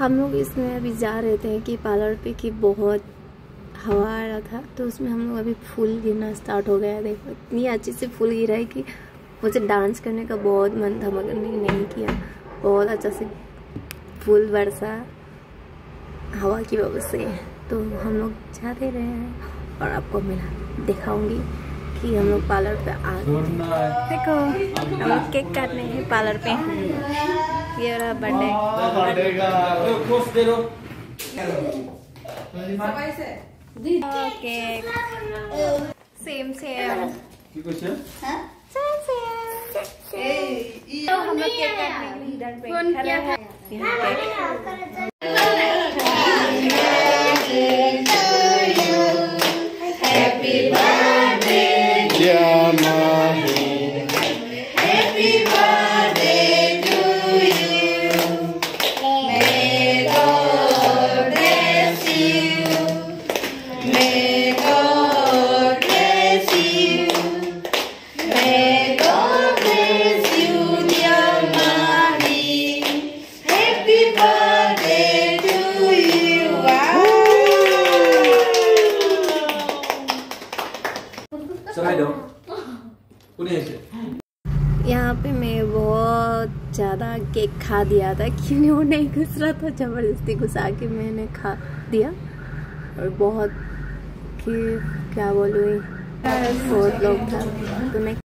हम लोग इसमें अभी जा रहे थे कि पार्लर पे कि बहुत हवा आ रहा था, तो उसमें हम लोग अभी फूल गिरना स्टार्ट हो गया। देखो इतनी अच्छी से फूल गिरा है कि मुझे डांस करने का बहुत मन था मगर नहीं किया। बहुत अच्छा से फूल बरसा हवा की वजह से। तो हम लोग जाते रहे हैं और आपको मैं दिखाऊंगी कि हम लोग पार्लर पे आ गए। देखो हम लोग केक काटने हैं पार्लर पे। ये रहा बर्थडे केक। सेम तो हम लोग केक काटने के लिए इधर पे खड़े हैं। Happy birthday happy birthday to you. May God bless you, may God bless you, may God bless you dear Mahi. Happy birthday to you. यहाँ पे मैं बहुत ज़्यादा केक खा दिया था क्योंकि वो नहीं घुस रहा था, ज़बरदस्ती घुसा के मैंने खा दिया। और बहुत कि क्या बोलूँ, बहुत लोग था तो मैं